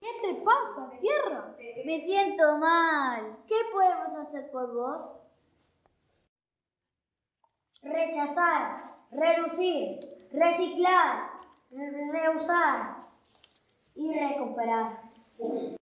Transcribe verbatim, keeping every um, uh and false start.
¿Qué te pasa, tierra? Me siento mal. ¿Qué podemos hacer por vos? Rechazar, reducir, reciclar, reusar y recuperar.